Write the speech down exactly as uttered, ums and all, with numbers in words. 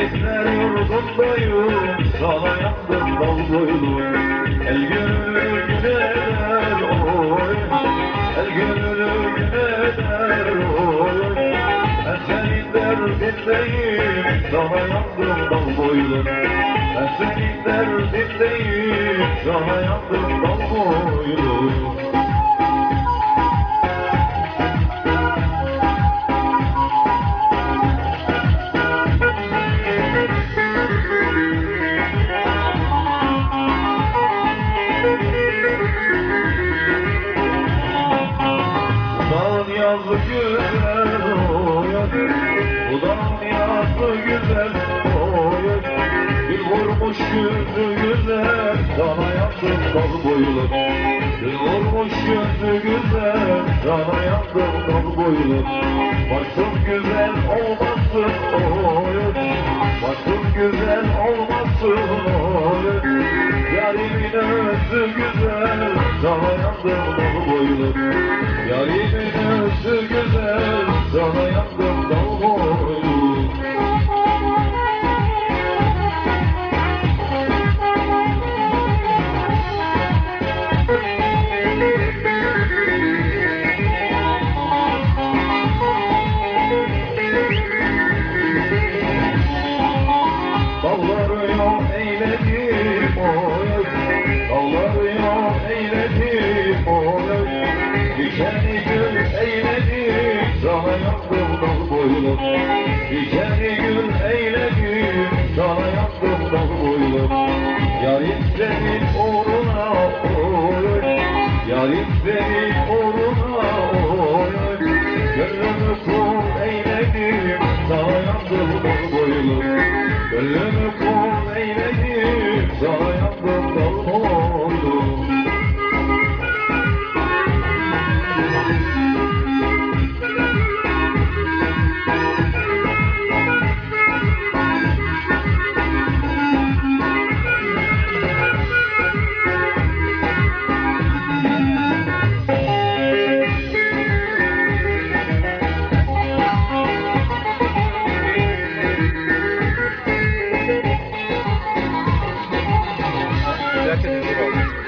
Esenlikler yurdundayım, sana yandım dal boylu. El gönül güler oy, el gönül güler oy. Ben senin derdindeyim, sana yandım dal boylu. Ben senin derdindeyim, sana yandım dal boylu. Yazı güzel oy, bu da yazı güzel oy. Bir vurmuş yüzü güzel, sana yandım dal boylu. Bir vurmuş yüzü güzel, sana yandım dal boylu. Başım güzel olmasın oy, başım güzel olmasın oy. Yarimin özü güzel, sana yandım dal boylu. Yarimin özü güzel, sana yandım dal boylu. Dağları yok eyledim oy, dağları yok eyledim oy. Dikeni gül eyledim, sana yandım dal boylu. Dikeni gül eyledim, sana yandım dal boylu. Yarim senin uğruna oy, yarim senin uğruna oy. Gönlümü kul eyledim, sana yandım dal boylu. Gönlümü kul eyledim, sana yandım dal boylu. Gerçekten çok oldu.